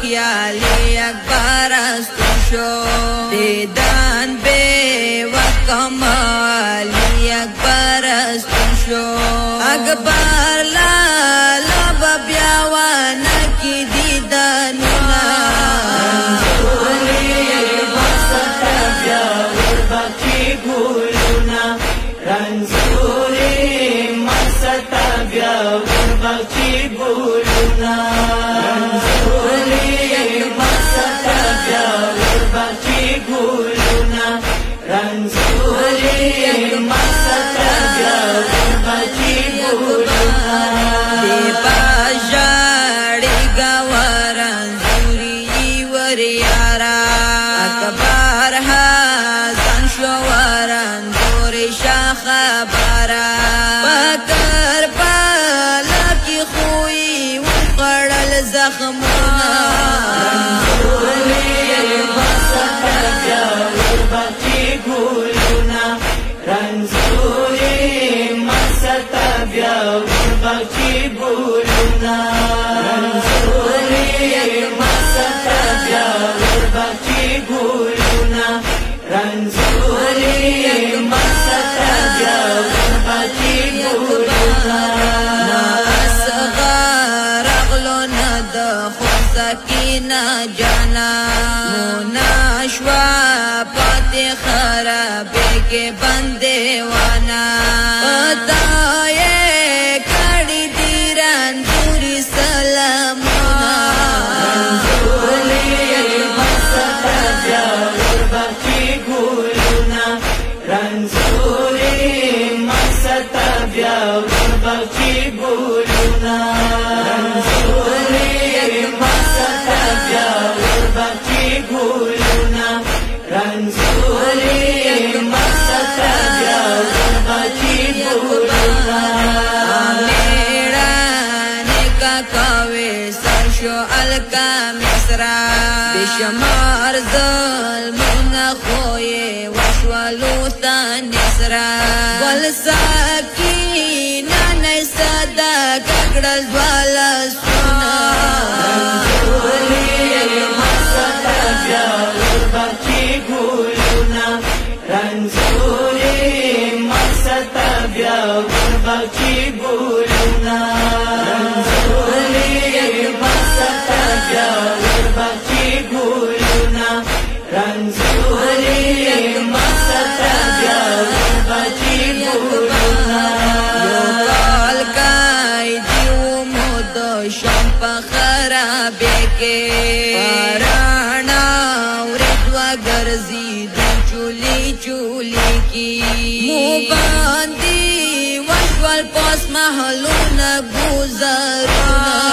خیالی اکبر استشو دیدن بے وکمالی اکبر استشو اکبر لالا ببیاوانا کی دیدنونا رنزوری مستا بیا وربخچی گلونا رنزوری مستا بیا وربخچی گلونا رنزوری مستا بیا وربخچی گلونا دی پاشاڑی گوا رنزوری وریارا اکبر حسن شوارن خبره پکر پالا کی خوی وقړل زخمونه رنزوری مستا بیا وربخچی گلونا رنزوری مستا بیا وربخچی گلونا رنزوری مستا بیا وربخچی گلونا رنزوری مستا بیا وربخچی گلونا اصغر اغلو ند خوزکینا جانا مناشوا پاتی خرابے کے بندے وانا پتائے کڑی دیران دوری سلامونا رنزوری مستا بیا وربخچی گلونا رنزوری مستا بیا وربخچی گلونا رنزوری مستا بیا وربخچی گلونا رنزوری مستا بیا وربخچی گلونا میڑانے کا کوے سرشو الکا مصرا بشمار ظلمنا خوئے وشوالو تا نصرا والساکینا نیسادا ککڑل دوالا سونا رنزوری مستا بیا وربخچی گلونا رنزوری مستا بیا وربخچی گلونا رنزوری مستا بیا وربخچی گلونا رنزوری مستا بیا وربخچی گلونا یوکال کائی دیو مودو شمپ خرابے کے پرانا وردوا گرزی دو چولی چولی کی مو باندی وشوال پاس محلون گزارونا